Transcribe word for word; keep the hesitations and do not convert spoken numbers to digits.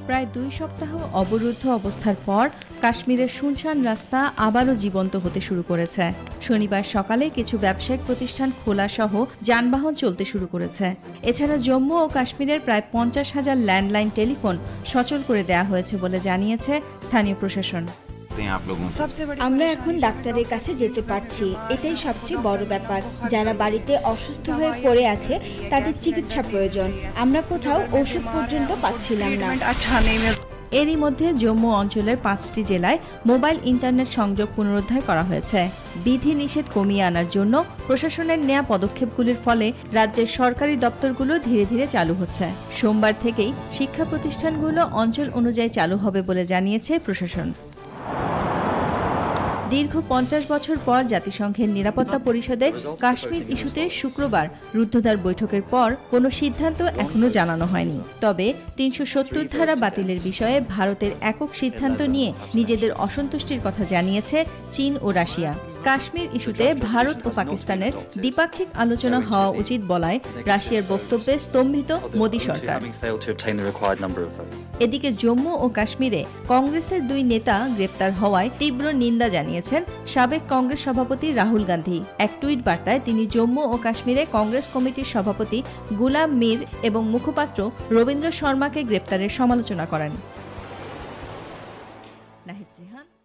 প্রায় দুই সপ্তাহ অবরুদ্ধ অবস্থার পর কাশ্মীরের শুনশান রাস্তা আবারও জীবন্ত হতে শুরু করেছে। শনিবার সকালে কিছু ব্যবসায়িক প্রতিষ্ঠান খোলা সহ যানবাহন চলতে শুরু করেছে। এছাড়া জম্মু ও কাশ্মীরের প্রায় পঞ্চাশ হাজার ল্যান্ডলাইন টেলিফোন সচল করে দেওয়া হয়েছে বলে জানিয়েছে স্থানীয় প্রশাসন। আমরা এখন ডাক্তারের কাছে যেতে পারছি, এটাই সবচেয়ে বড় ব্যাপার। যারা বাড়িতে অসুস্থ হয়ে পড়ে আছে তাদের চিকিৎসা প্রয়োজন, আমরা কোথাও ওষুধ পর্যন্ত পাচ্ছিলাম না। এরই মধ্যে জম্মু অঞ্চলের পাঁচটি জেলায় মোবাইল ইন্টারনেট সংযোগ পুনরুদ্ধার করা হয়েছে। বিধি নিষেধ কমিয়ে আনার জন্য প্রশাসনের নেয়া পদক্ষেপগুলির ফলে রাজ্যের সরকারি দপ্তরগুলো ধীরে ধীরে চালু হচ্ছে। সোমবার থেকেই শিক্ষা প্রতিষ্ঠানগুলো অঞ্চল অনুযায়ী চালু হবে বলে জানিয়েছে প্রশাসন। দীর্ঘ পঞ্চাশ বছর পর জাতিসংঘের নিরাপত্তা পরিষদে কাশ্মীর ইস্যুতে শুক্রবার রুদ্ধদ্বার বৈঠকের পর কোনো সিদ্ধান্ত এখনো জানানো হয়নি। তবে তিনশো সত্তর ধারা বাতিলের বিষয়ে ভারতের একক সিদ্ধান্ত নিয়ে নিজেদের অসন্তুষ্টির কথা জানিয়েছে চীন ও রাশিয়া। কাশ্মীর ইস্যুতে ভারত ও পাকিস্তানের দ্বিপাক্ষিক আলোচনা হওয়া উচিত বলায় রাশিয়ার বক্তব্যে স্তম্ভিত মোদী সরকার। এদিকে জম্মু ও কাশ্মীরে কংগ্রেসের দুই নেতা গ্রেপ্তার হওয়ায় তীব্র নিন্দা জানিয়েছেন সাবেক কংগ্রেস সভাপতি রাহুল গান্ধী। এক টুইট বার্তায় তিনি জম্মু ও কাশ্মীরে কংগ্রেস কমিটির সভাপতি গুলাম মীর এবং মুখপাত্র রবীন্দ্র শর্মাকে গ্রেপ্তারের সমালোচনা করেন। নাহিদ জিহান।